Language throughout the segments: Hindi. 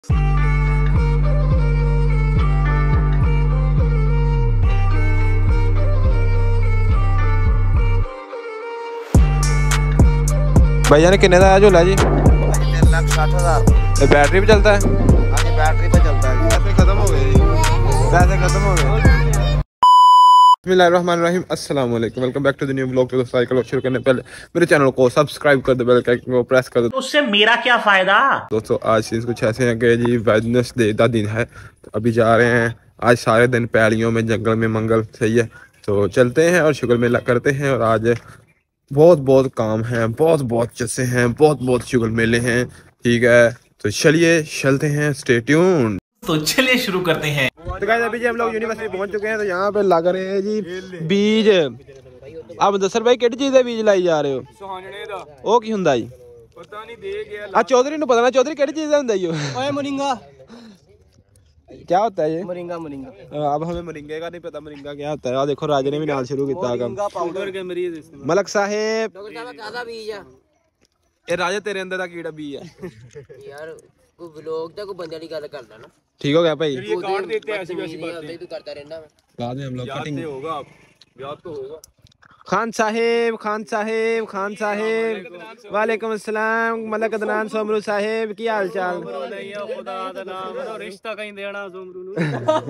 भैया ने कितने का आया झूला जी? 3,60,000। बैटरी पे चलता है? हाँ जी, बैटरी पे चलता है। पैसे खत्म हो गए जी, पैसे खत्म हो गए। बिस्मिल्लाहिर्रहमानिर्रहीम, अस्सलाम वालेकुम, welcome back to the new blog. तो साइकिल शुरू करने पहले मेरे चैनल को सब्सक्राइब कर दो, बेल आइकन को प्रेस कर दो। उससे मेरा क्या फायदा? दोस्तों आज चीज़ कुछ ऐसे हैं कि जी वेडनेसडे का दिन है, तो अभी जा रहे हैं। आज सारे दिन पैलियों में, जंगल में मंगल, सही है। तो चलते हैं और शुगर मेला करते हैं। और आज बहुत काम है, बहुत जैसे हैं, बहुत शुगर मेले हैं, ठीक है। तो चलिए चलते हैं, स्टे ट्यून्ड। तो चलिए शुरू करते हैं। तो गाइस अभी जी हम लोग यूनिवर्सिटी पहुंच चुके हैं। तो यहाँ पे लग रहे हैं जी बीज। आप दसर भाई किहड़ी चीज़ दे बीज लाई जा रहे हो? सुहाने दा ਉਹ ਕੀ ਹੁੰਦਾ ਜੀ? पता नहीं दे गया। ਆ ਚੌਧਰੀ ਨੂੰ ਪਤਾ ਨਾ, ਚੌਧਰੀ ਕਿਹੜੀ चीज़ ਦਾ ਹੁੰਦਾ ਜੀ? ओए मोरिंगा। क्या होता है ये? Moringa moringa. अब हमें मोरिंगे का नहीं पता मोरिंगा क्या होता है। आ देखो राजे ने भी नाल शुरू किया काम। पाउडर के मरीज इसमें। मलक साहेब, डॉक्टर साहब कादा बीज है ये राजे तेरे अंदर का कीड़ा बीज है। यार कोई व्लॉग दा कोई बंदे वाली गल करदा ना। ठीक हो गया भाई? ये काट देते हैं ऐसी वैसी बातें। तू करता रहना मैं। बाद में हम लोग याद कटिंग। तो होगा, याद तो होगा। खान साहेब, खान साहेब, खान साहेब, वालेकुम अस्सलाम। मलक अदनान सोमरू साहेब की हाल चाल? खुदा दा नाम दा रिश्ता कहीं देना सोमरू नु।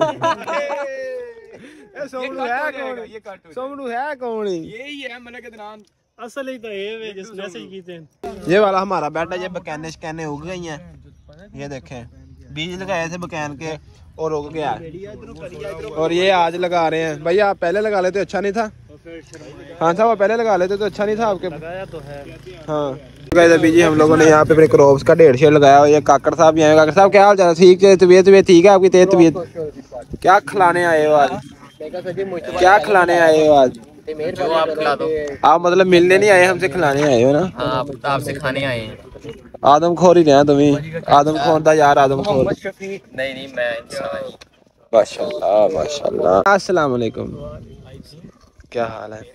ए सोमरू है कौन? ये काटो। सोमरू है कौन? यही है मलक अदनान। असल ही तो ये जिस मैसेज कीते हैं। ये वाला हमारा बेटा, ये बकैने शकैने उग गई हैं। ये देखें बीज लगाए थे बकैन के और उग गया। और ये आज लगा रहे हैं। भैया आप पहले लगा लेते अच्छा नहीं था? हाँ साहब आप पहले लगा लेते तो अच्छा नहीं था आपके? लगाया तो है। हाँ अभी जी हम लोगों ने यहाँ पे अपने क्रॉप्स का 1.5 लगाया हुआ है। काकड़ साहब भी आए। काकड़ साहब क्या हाल चाल? ठीक है, तबीयत ठीक है आपकी? तबीयत क्या खिलाने आए हो आज? क्या खिलाने आए हो आज? जो आप खिला दो। आप मतलब मिलने नहीं आए, हमसे खिलाने आए हो ना? हां, आपसे खाने आए हैं। आदमखोर ही रहे तुम्हें। आदमखोर दा यार, आदमखोर। नहीं मैं इंसान। माशाल्लाह माशाल्लाह। अस्सलाम वालेकुम, क्या हाल है?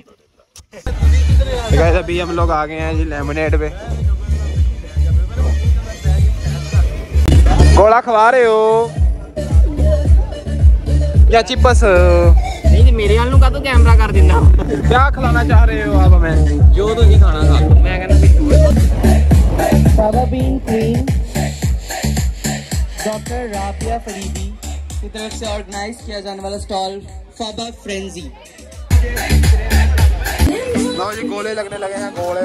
गाइस अभी हम लोग आ गए हैं जी लेमनेड पे। गोला खवा रहे हो या चिप्स? नहीं मेरे वाल नु का तो कैमरा कर देना। क्या खिलाना चाह रहे हो आप हमें? जो तुसी खाना खा लो। मैं कहना बाबा बीन क्रीम डॉक्टर राबिया फरीदी की तरफ से ऑर्गेनाइज किया जाने वाला स्टॉल फाबा फ्रेंजी। लो जी गोले लगने लगे हैं, गोले।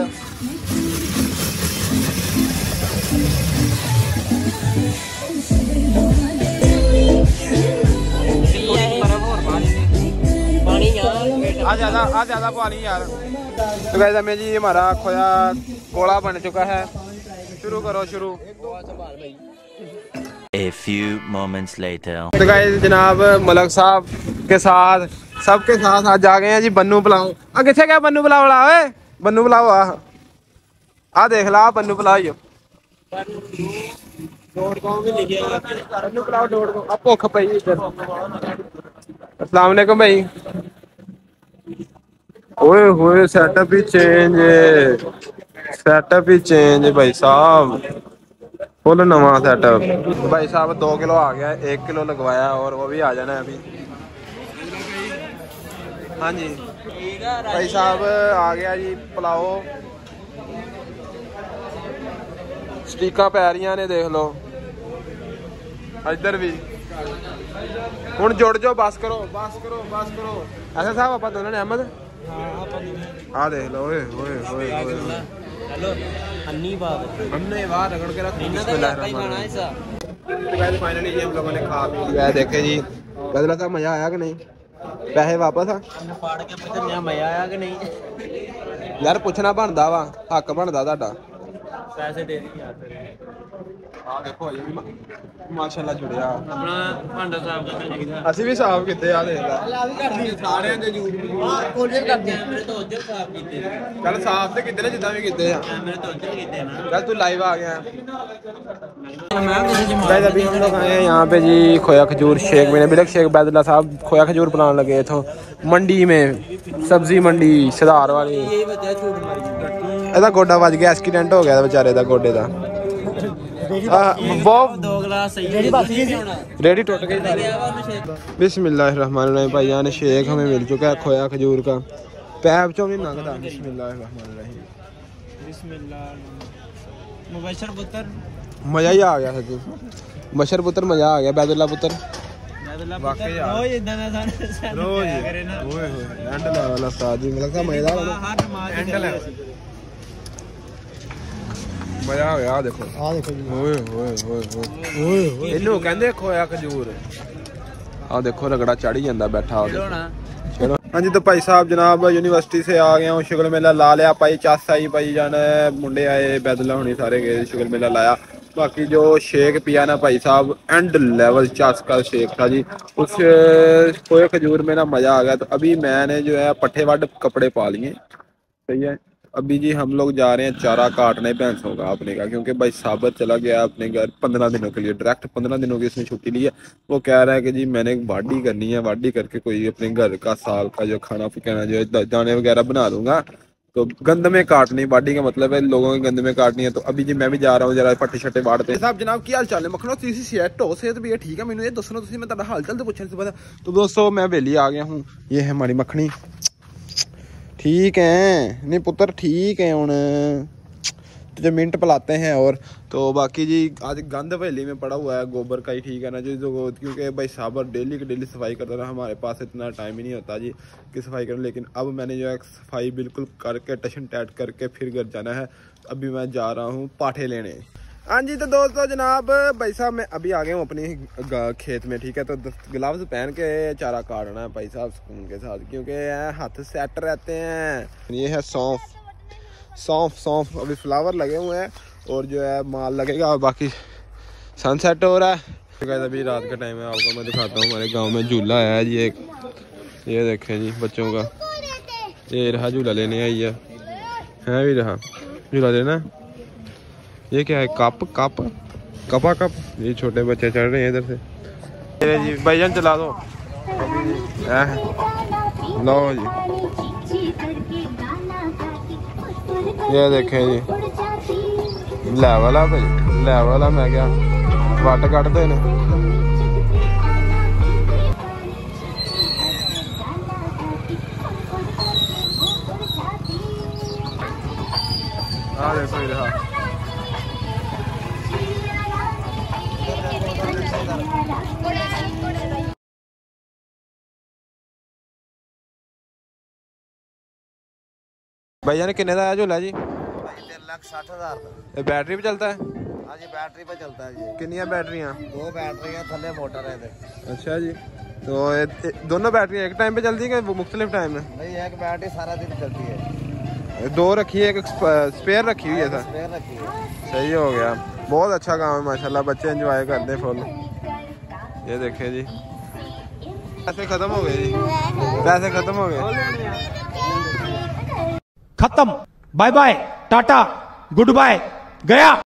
आज ज्यादा पानी यार। तो गाइस हमें जी हमारा खोया गोला बन चुका है। शुरू करो शुरू। A few moments later. तो गाइस जनाब मलक साहब के साथ, सबके साथ आज जा गए हैं जी बन्नू पुलाव। आ किथे गया बन्नू पुलाव वाला? ओए बन्नू पुलाव आ देख ला, बन्नू पुलाव ही बन्नू पुलाव .com। अब भुख पई इधर। अस्सलाम वालेकुम भाई। ओए होए सेटअप ही चेंज है, सेटअप ही चेंज है भाई साहब, फुल नवा सेटअप। भाई साहब 2 किलो आ गया, 1 किलो लगवाया और वो भी आ जाना है अभी। हाँ जी भाई साहब आ गया जी पुलाव। स्टिका पै रही ने देख लो, इधर भी। हुण जुड़ जाओ, बस करो बस करो बस करो। ऐसा साहब आप दोनों ने अहमद आ देख लो। ओए ओए ओए हेलो अन्नी बात हमने बाहर रगड़ के रख दी। फाइनली ये हम लोगों ने खा पी लिया है। देखे जी बदला साहब मजा आया कि नहीं? पैसे वापस आ फाड़ के पूछना मजा आया कि नहीं? यार पूछना बनता वा, हक बनता ਤੁਹਾਡਾ। पैसे दे दिए ਆ ਦੇਖੋ ਅਜੇ ਵੀ ਮਾਸ਼ਾਅੱਲਾ ਜੁੜਿਆ अपना भांडा साहब का चाहिए। ਅਸੀਂ ਵੀ ਸਾਫ ਕੀਤੇ ਆ ਦੇਖ ਲੈ ਸਾਰਿਆਂ ਦੇ ਜੂੜ कोशिश करते हैं मेरे तो उधर साफ कीते ਚੱਲ ਸਾਫ ਤੇ ਕੀਤੇ ਨੇ ਜਿੱਦਾਂ ਵੀ ਕੀਤੇ ਆ। मेरे तो उधर कीते ना। ਚੱਲ ਤੂੰ ਲਾਈव आ गया। गाइस अभी हम लोग आए हैं यहाँ पे जी खोया खजूर शेक में। बिलक शेख बैदुल्ला साहब खोया खजूर बनाने लगे थे मंडी में, सब्जी मंडी सदार वाली। यही वजह झूठ मारी। ਇਹਦਾ ਗੋਡਾ ਵੱਜ ਗਿਆ, ਐਕਸੀਡੈਂਟ ਹੋ ਗਿਆ बेचारे ਦਾ ਗੋਡੇ ਦਾ। वो 2 गिलास रेडी टूट गई। बिस्मिल्लाहिर्रहमानिर्रहीम। भाईजान शेक हमें मिल चुका है खोया खजूर का। पैप चो नहीं लगता। बिस्मिल्लाहिर्रहमानिर्रहीम। मुबशर पुत्र मजा ही आ गया सच्ची। बशर पुत्र मजा आ गया। बैदुल्ला पुत्र रोज इतना ना रोज करे ना। ओए होए एंड लेवल उस्ताद जी लगता मजेदार है। हर नमाज एंड लेवल मजा आ गया। देखो ओए होए होए इन्नू कहंदे खोया खजूर। आ देखो रगड़ा चढ़ जांदा बैठा हो। चलो हाँ जी तो भाई साहब जनाब यूनिवर्सिटी से आ गया हूँ। शुगर मेला ला लिया। भाई चासा ही भाई जान मुंडे आए बैदुल्ला होनी सारे गए शुगर मेला लाया। बाकी जो शेक पिया ना भाई साहब एंड लेवल चास का शेक था जी। उस खोए खजूर में ना मज़ा आ गया। तो अभी मैंने जो है पट्ठे वड कपड़े पा लिए। सही है। अभी जी हम लोग जा रहे हैं चारा काटने भैंसों का अपने का, क्योंकि भाई साबर चला गया अपने घर 15 दिनों के लिए। डायरेक्ट 15 दिनों की इसने छुट्टी ली है। वो कह रहा है कि जी मैंने वाਢी करनी है, वाਢी करके कोई अपने घर का साल का जो खाना पकाना जो है दाने वगैरह बना लूँगा। तो गंद में काटनी, वाਢी का मतलब है लोगों के गंद में काटनी है। तो अभी जी मैं भी जा रहा हूँ जरा पट्टे शट्टे वाढ़ते हैं। साहब जनाब की हाल चाल है मखनो तीसी सेट हो सेहत भी है ठीक है। मैंने ये दसो तुम मैं हाल चाल तो पूछने से पता। तो दोस्तों मैं वेली आ गया हूँ। ये है हमारी मखनी। ठीक है नहीं पुत्र ठीक है हूँ तुझे मिनट पिलाते हैं। और तो बाकी जी आज गंद हवेली में पड़ा हुआ है गोबर का ही ठीक है ना जी। जो क्योंकि भाई साबर डेली की डेली सफाई करता रहा, हमारे पास इतना टाइम ही नहीं होता जी कि सफाई करें। लेकिन अब मैंने जो है सफाई बिल्कुल करके टशन टैट करके फिर घर जाना है। अभी मैं जा रहा हूँ पाठे लेने। हाँ जी तो दोस्तों जनाब भाई साहब मैं अभी आ गया हूँ अपनी खेत में ठीक है। तो ग्लव्स पहन के चारा काटना है भाई साहब सुकून के साथ, क्योंकि हाथ सेट रहते हैं। ये है सौंफ सौंफ सौंफ। अभी फ्लावर लगे हुए हैं और जो है माल लगेगा। और बाकी सनसेट हो रहा है। अभी रात का टाइम है। आपको मैं दिखाता हूँ हमारे गाँव में झूला है जी एक। ये देखें जी बच्चों का। ये रहा झूला लेने आई है भी रहा झूला लेना। ये क्या है कप कप कपा कप। ये छोटे बच्चे चढ़ रहे हैं इधर से। जी भाईजान चला दो। लो जी ये देखें जी लेवल है भाई लेवल है। मैं क्या वट कटते हैं। हाँ देखो इधर भैया ने कितने का आया झूला जी? 3,60,000 बैटरी पे चलता है? हाँ जी बैटरी पे चलता है जी। कितनी बैटरियाँ? 2 बैटरियाँ थले मोटर है। अच्छा जी तो दोनों बैटरी एक टाइम पे चलती है कि मुख्तलिफ टाइम में? नहीं एक बैटरी सारा दिन चलती है। 2 रखी है एक स्पेयर रखी हुई है सर। स्पेयर रखी है। सही हो गया। बहुत अच्छा काम है माशाल्लाह। बच्चे एंजॉय करते हैं फुल। ये देखे जी पैसे खत्म हो गए जी। पैसे खत्म हो गए। खत्म। Bye bye tata goodbye गया।